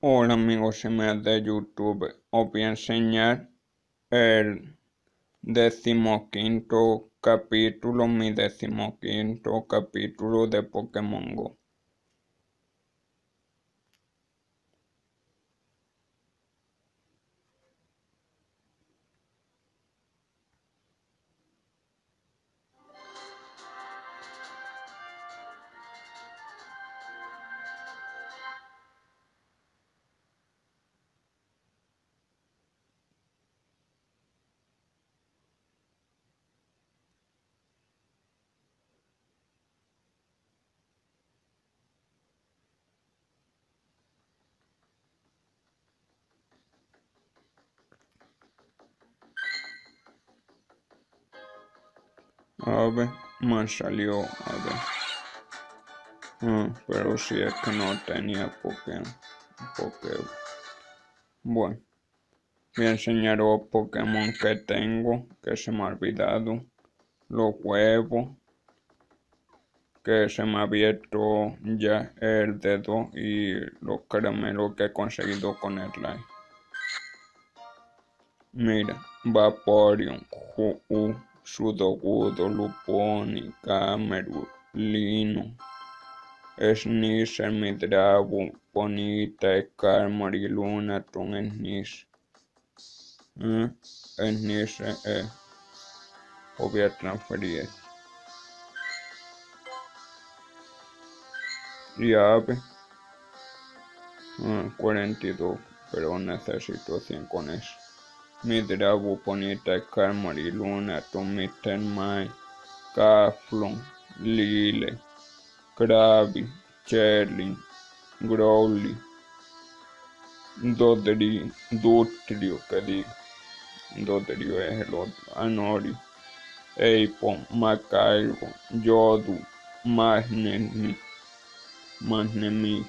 Hola amigos y amigas de YouTube, os voy a enseñar el 15º capítulo, mi 15º capítulo de Pokémon Go. A ver, me salió, a ver. Pero si es que no tenía Poké. Bueno, voy a enseñaros los Pokémon que tengo, que se me ha olvidado. Los huevos, que se me ha abierto ya el dedo, y los caramelos que he conseguido con el like. Mira, Vaporeon, Ho-Oh, Sudowoodo, Luponi, Camerulino, Sneasel, Midrabu, Ponyta, Scar, Mariluna, Sneasel. Sneasel, os voy a transferir. Y ave, 42, pero necesito 100 con eso. Midrabu, Ponyta, Scar, Mariluna, Mr. Mime, Caflon, Lile, Krabby, Cherry, Growly, Dutrio, que digo, Dutrio es el otro, Anori, Apon, Macaibo, Yodu, Magnemi,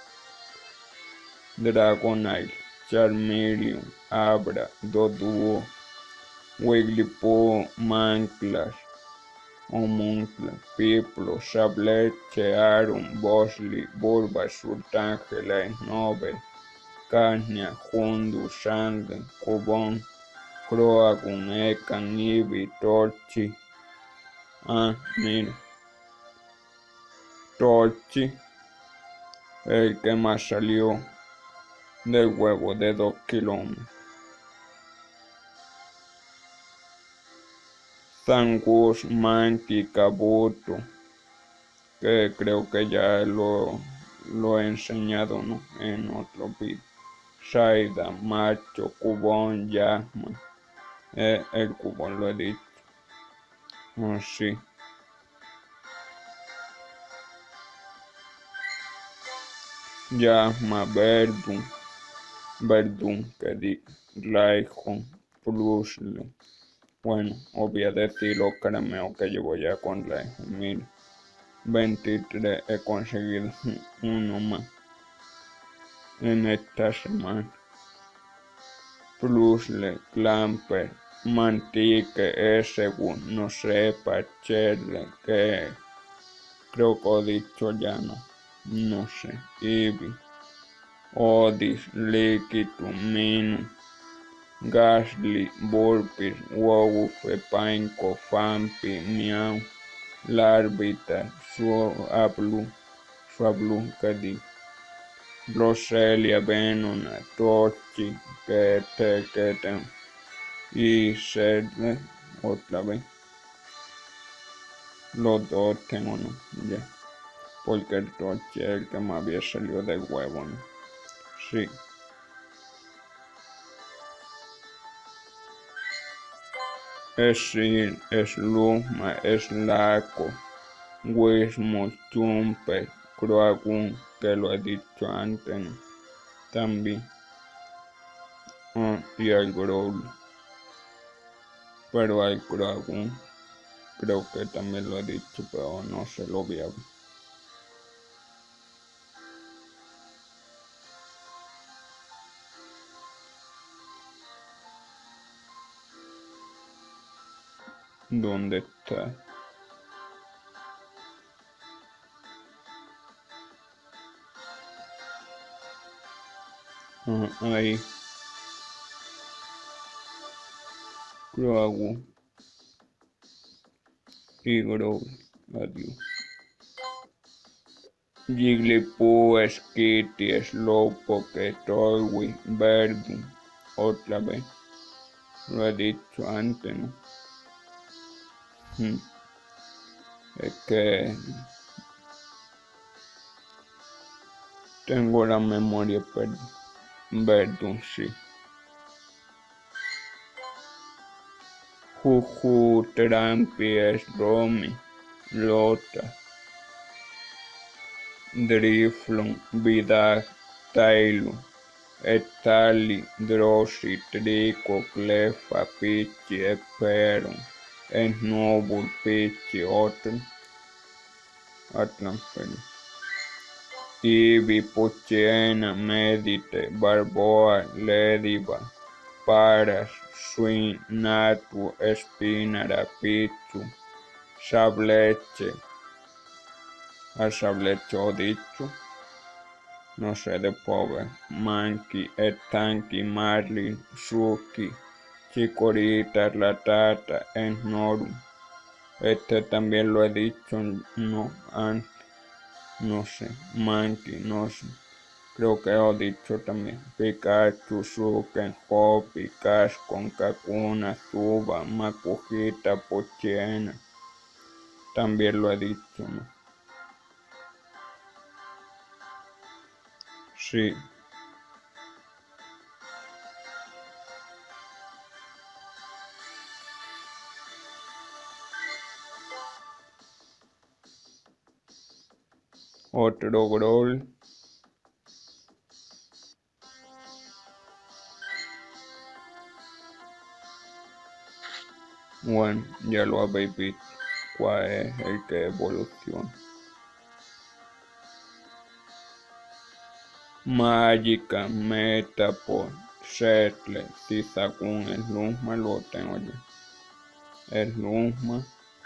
Dragonite, Charmeleon, Abra, Doduo, Wigglytuff, Manclash, Homuncula, Piplup, Sablet, Chearum, Bosley, Bulbasaur, Tangela, Snovel, Cagna, Houndour, Sandra, Cubone, Croagunk, Ekans, Eevee, Torchic. Mira, Torchic, el que más salió del huevo de 2 kilómetros. Zangoose, Mankey, Kabuto, que creo que ya lo he enseñado, ¿no?, en otro vídeo. Saida, Macho, Cubone, Jasmine. El Cubone lo he dicho. Sí. Jasmine, Verdun, que di, Raikou, Plusle. Bueno, os voy a decir los caramelos que llevo ya con Raikou. Mira, 23 he conseguido uno más en esta semana. Plusle, Clamper, Mantique, según no sepa, Cherle, que creo que he dicho ya, no sé, Eevee, Odis, Lickitung, Minun, Gastly, Vulpix, Wolf, Pineco, Fampi, Meow, Larvitar, Swablu, que di, Roselia, Venona, Torchic, que tengo, y Sedle, otra vez. Los dos tengo, ¿no? Ya. Porque el Torchic es el que me había salido del huevo, ¿no? Sí. Slugma, Slaco, Whismur, Chumper, Croagunk, que lo he dicho antes, ¿no? También. Y el Growl. Pero el Croagunk creo que también lo he dicho, pero no se lo voy a ver. ¿Dónde está? Ahí. Grogu y Grogu. Adiós. Jigglypuff, Skitty, Slowpoke, Togepi, Verdun. Otra vez. Lo he dicho antes, ¿no? Es que tengo la memoria perdida. Verdun, sí. Juju, Trampi, Romy, Lota, Driflon, Vidag, Tailun, Etali, Drossi, Trico, Clefa, Pichi, Esperon, Snowball, Pichi, Atlanfel, Eevee, Pochiena, Medite, Barboa, Ladybug, Paras, Swing, Natu, Spinara, Pichu, Sableche, a Sableche ho dicho, no sé de pobre, Mankey, Estanky, Marlin, Suki, Chikorita, Ratata, Snorum. Este también lo he dicho, no, antes, no sé, Mankey, no sé. Creo que he dicho también Pikachu, Suken, Hoppy, Cascon, Kakuna, Zuba, Makujita, Pochiena. También lo he dicho, ¿no? Sí. Otro Growl. Bueno, ya lo habéis visto. ¿Cuál es el que evoluciona? Magica, Metapod, Settle, Zizakun, el Luma lo tengo yo. El Luma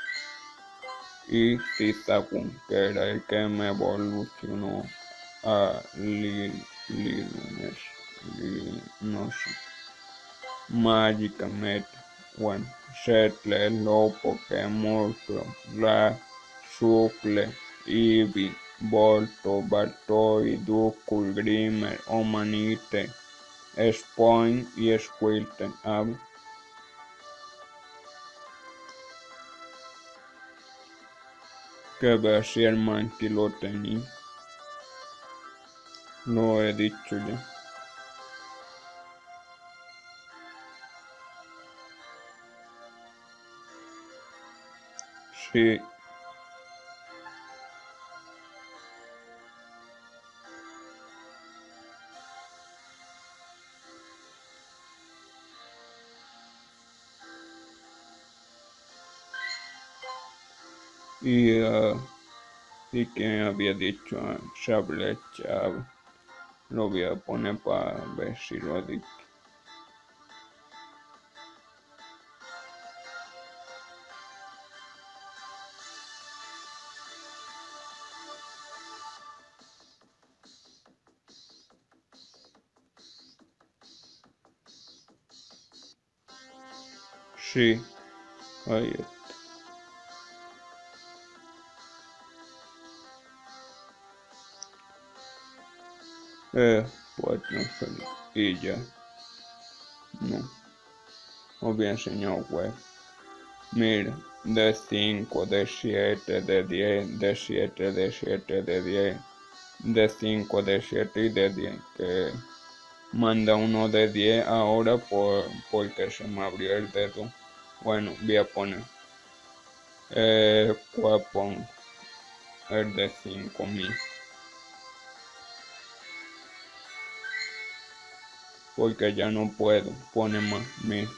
y Zizakun, que era el que me evolucionó a Lilunes. No sé. Magica, Meta. Bueno, Settle, Slowpoke, Murkrow, La, Sucle, Eevee, Volto, Bartoi, Duskul, Grimer, Omanite, Spoin y Squirtle. Que ver si el Mankey lo tenía. Lo he dicho ya. Sí. Y que había dicho Sablet. Lo voy a poner para ver si lo he dicho. Sí, ahí está. Pues no sé. Y ya. No. Os voy a enseñar web. Mira, de 5, de 7, de 10, de 7, de 7, de 10, de 5, de 7 y de 10. Que manda uno de 10 ahora porque se me abrió el dedo. Bueno, voy a poner. ¿Cuál pongo? El de 5000. Porque ya no puedo. Pone más. Mira.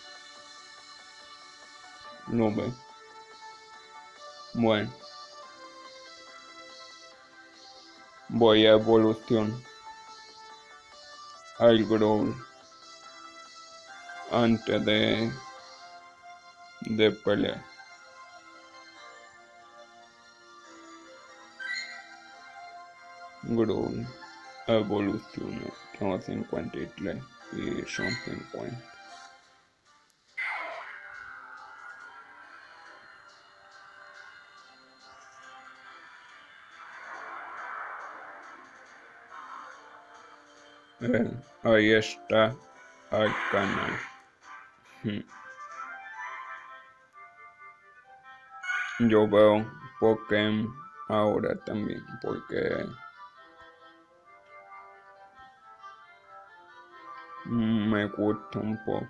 Lo ve. Bueno. Voy a evolucionar al Growl antes de pelear. Growl. evoluciones. Tengo 53 y son 50. Ahí está el canal. Yo veo Pokémon ahora también porque me gusta un poco.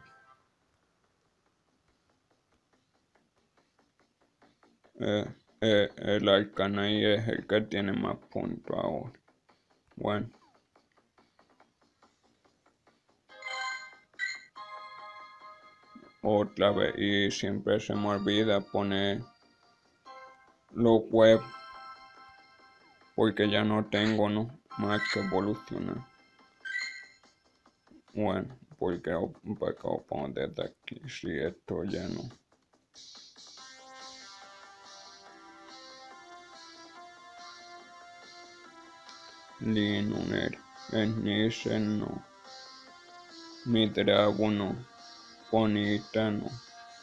El Arcanine es el que tiene más puntos ahora. Bueno. Otra vez, y siempre se me olvida poner los huevos porque ya no tengo más que evolucionar. Bueno, porque lo pongo desde aquí si esto ya no. Linuner, Snisen no, Midrago no, Ponyta no,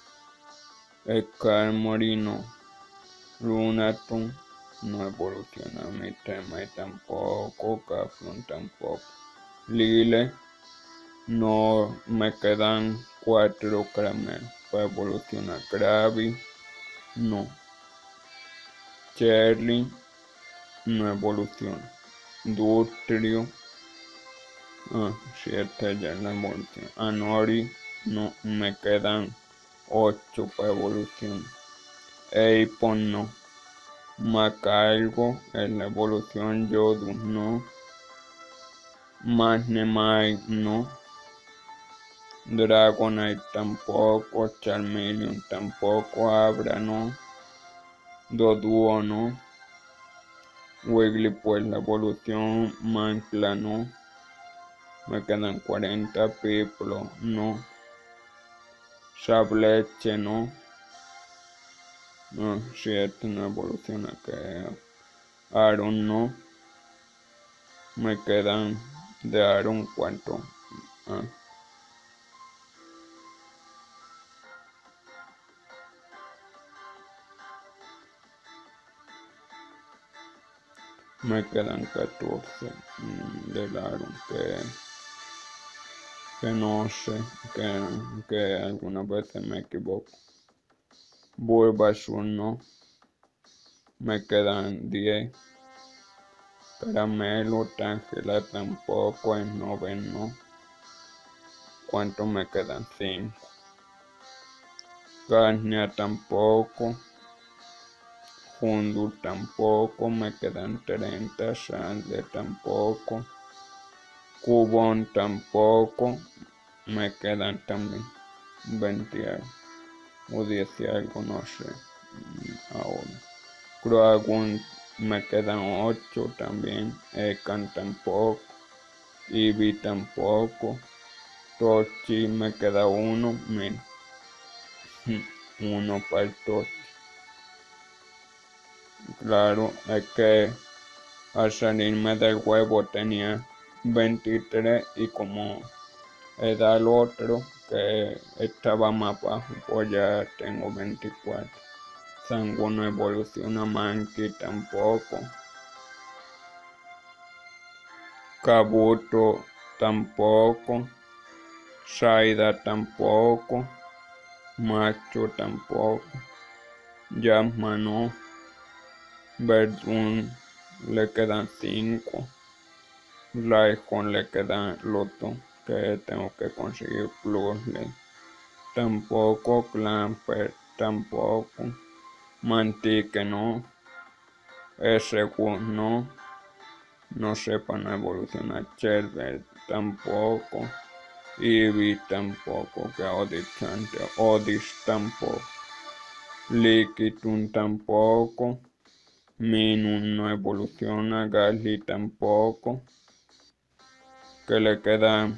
Skarmory no, Lunatone no evoluciona, mi tema tampoco, Caflon tampoco, Lile no, me quedan 4 caramelos para evolucionar, Krabi no, Cherry no evoluciona, Dustrio, si este ya no evoluciona, Anori no, me quedan 8 para evolución, Eipon no, Macargo en la evolución, Yodus no, Magnemite no, Dragonite tampoco, Charmeleon tampoco, Abra no, Doduo no, Wigglypuff la evolución, Mancla no, me quedan 40, Piplo no, Sableche no, si este no evoluciona, que Aron no, me quedan de Aron 4, me quedan 14 del Aron que no sé, que algunas veces me equivoco. Bulbasaur no, me quedan 10. Caramelo, Tangela tampoco, Snoven no. ¿Cuántos me quedan? 5. Garnia tampoco. Hundur tampoco, me quedan 30. Sandre tampoco. Cubón tampoco, me quedan también 20 algo. O 10 y algo, no sé. Ahora. Croagón me quedan 8 también. Ekan tampoco. Eevee tampoco. Tochi me queda 1. Mira. 1 para el Tochi. Claro, es que al salirme del huevo tenía 23 y como era el otro que estaba más bajo, pues ya tengo 24. Sango no evoluciona, Mankey tampoco. Kabuto tampoco. Saida tampoco. Macho tampoco. Yasma no. Verdun le quedan 5. Raikon le quedan los 2 que tengo que conseguir Plusle. Tampoco. Clamper tampoco. Mantique no. SQ no. No sepa no evolucionar. Chervel tampoco. Eevee tampoco. Que Odis tampoco. Lickitung tampoco. Minun no evoluciona. Gasly tampoco. Que le queda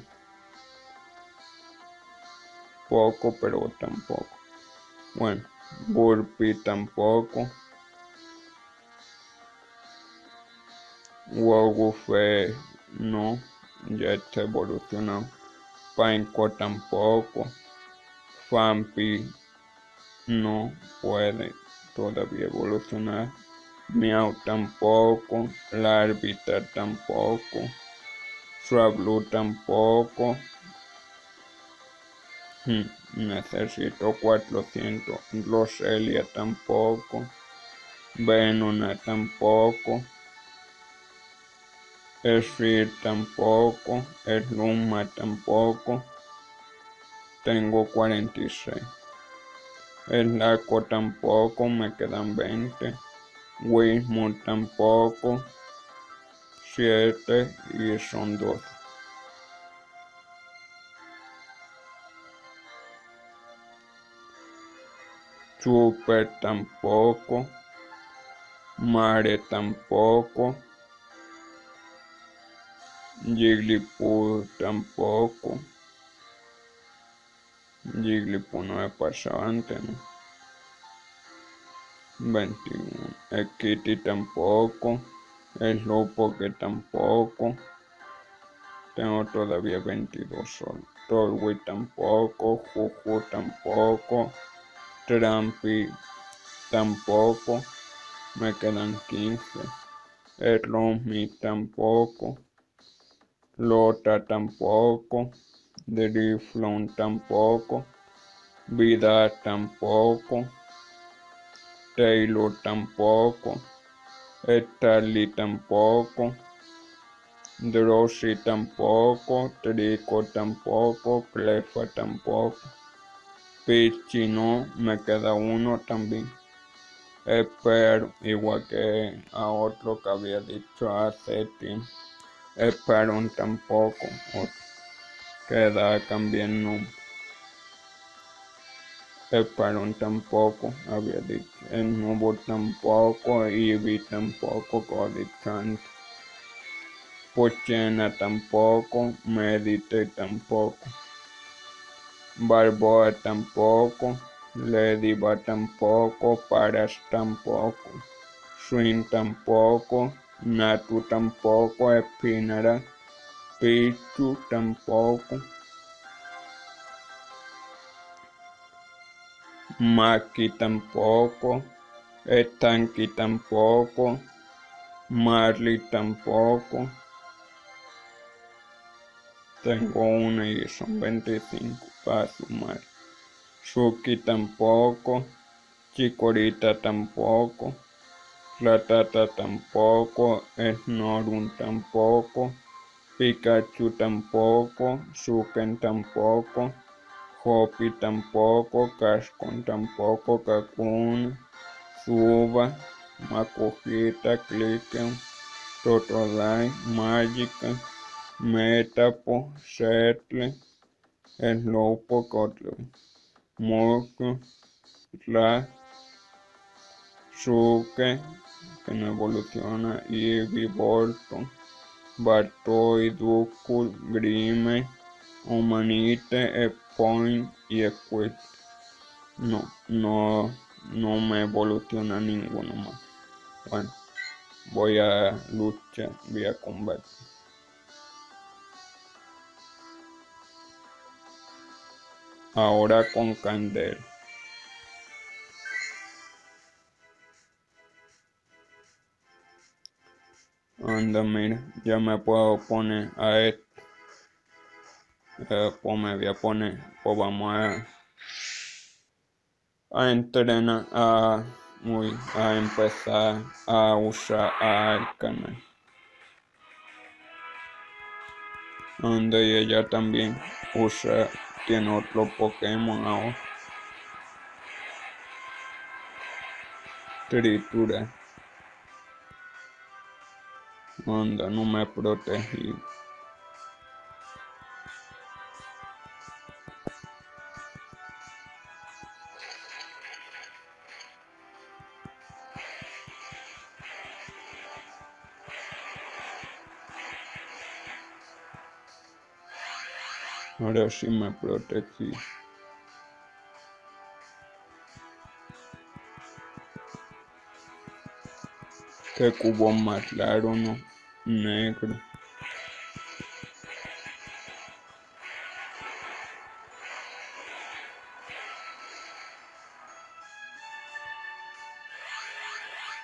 poco, pero tampoco. Bueno, Burpee tampoco. Wogufé no, ya está evolucionado. Pineco tampoco. Fampi no puede todavía evolucionar. Meow tampoco. Larvitar tampoco. Swablu tampoco. Necesito 400. Roselia tampoco. Venona tampoco. Sphere tampoco. Sluma tampoco. Tengo 46. Slaco tampoco, me quedan 20. Wismut tampoco. 7 y son 12. Super tampoco. Mare tampoco. Jigglypuff tampoco. Jigglypuff no he pasado antes, ¿no? 21. Kitty tampoco. Slowpoke tampoco. Tengo todavía 22 solo. Torwi tampoco. Juju tampoco. Trampi tampoco. Me quedan 15. Romy tampoco. Lota tampoco. Driflon tampoco. Vida tampoco. Taylor tampoco. Starly tampoco. Drosy tampoco. Trico tampoco. Clefa tampoco. Pichi no, me queda uno también. Espero, igual que a otro que había dicho hace tiempo. Espero tampoco. Queda también no. Espero tampoco, había dicho. El nuevo tampoco. Eevee tampoco, como he dicho antes. Pochena tampoco. Medite tampoco. Barboa tampoco. Ladybug tampoco. Paras tampoco. Swing tampoco. Natu tampoco. Espinara. Pichu tampoco. Maki tampoco. Estanky tampoco. Marley tampoco. Tengo una y son 25 para sumar. Suki tampoco. Chikorita tampoco. Ratata tampoco. Snorum tampoco. Pikachu tampoco. Suken tampoco. Hoppy tampoco. Cascon tampoco. Kakuna. Suba. Makujita. Clicken. Totodile. Magica. Metapo. Settle. Slowpoke otro. Morphle. Slash. Suke, que no evoluciona. Eevee, Bolton. Bartoy, Duckul, Grime, Humanite, Point y Squid. No me evoluciona ninguno más. Bueno, voy a luchar, voy a combate. Ahora con Candela. Anda, mira, ya me puedo poner a esto. Pues me voy a poner, pues vamos a entrenar, a empezar a usar el canal. Donde ella también tiene otro Pokémon ahora. Tritura. Anda, no me protegí. Ahora sí me protegí. Qué cubo más raro, ¿no? Negro.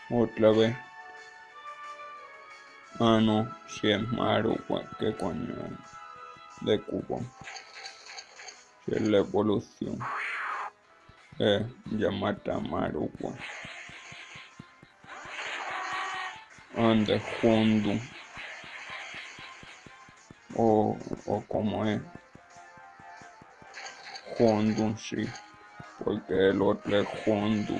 Otra vez. Ah, no, si es Maru, ¿qué coño es? De Cuba. Si es la evolución. Ya mata a Maru, Ande Hondu. O como es. Hondu, sí. Porque el otro es Hondu.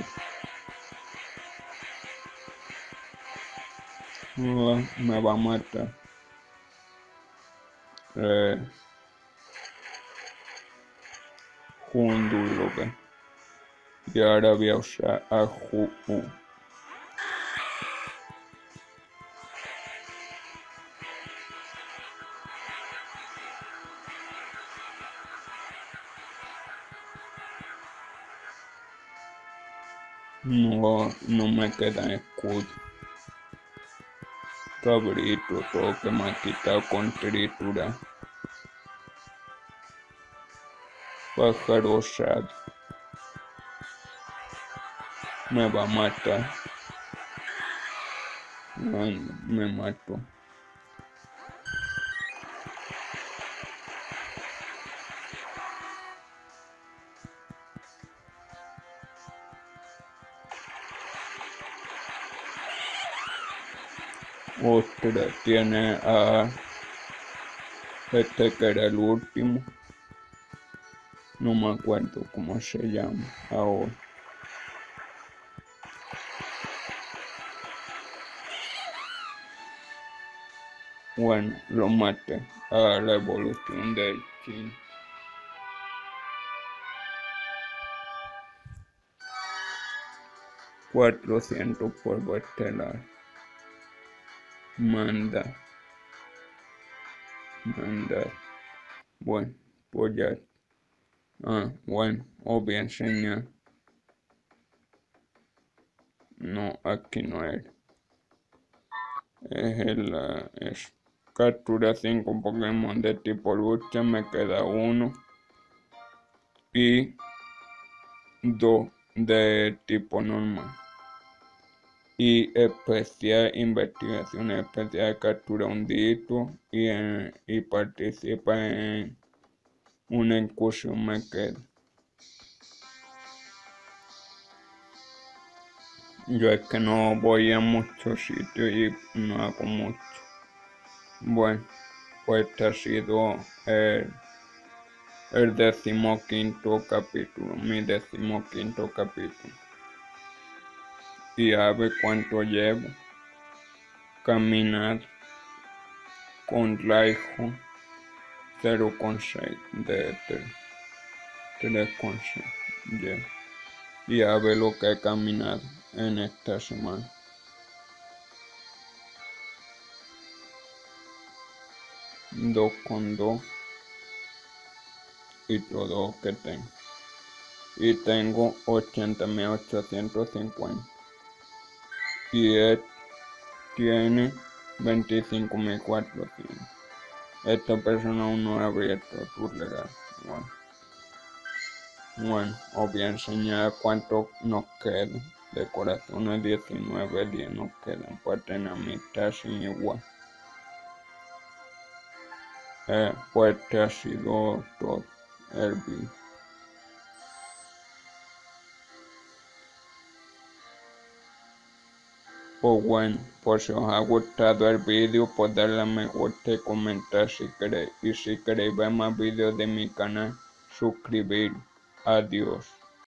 Me va a matar. Hondu lo ve. Y ahora voy a usar a Hu. No me queda escudo. Cabrito, todo que me ha quitado con tritura. Pájaro osado. Me va a matar. Me mató. Otra tiene a este que era el último. No me acuerdo cómo se llama ahora. Bueno, lo maté a la evolución del Chin. $400 polvo estelar. Manda. Bueno, pues ya. Bueno, os voy a enseñar. No, aquí no era. Es captura 5 Pokémon de tipo lucha, me queda uno. Y 2 de tipo normal. Y especial, investigación especial, captura un dito y participa en una incursión me queda. Yo es que no voy a muchos sitios y no hago mucho. Bueno, pues este ha sido el 15º capítulo, mi 15º capítulo. Y a ver cuánto llevo. Caminar con Raiho 0,6 de 3,6. Yeah. Y a ver lo que he caminado en esta semana. 2,2 y todo lo que tengo. Y tengo 80.850. Y él tiene 25.400. Esta persona aún no ha abierto tu regalo. Bueno, os voy a enseñar cuánto nos queda. De corazones 19 días nos quedan para tener amistad sin igual. Pues este ha sido todo el vídeo. Pues bueno, pues si os ha gustado el vídeo, pues darle a me gusta y comentar si queréis. Y si queréis ver más vídeos de mi canal, suscribiros. Adiós.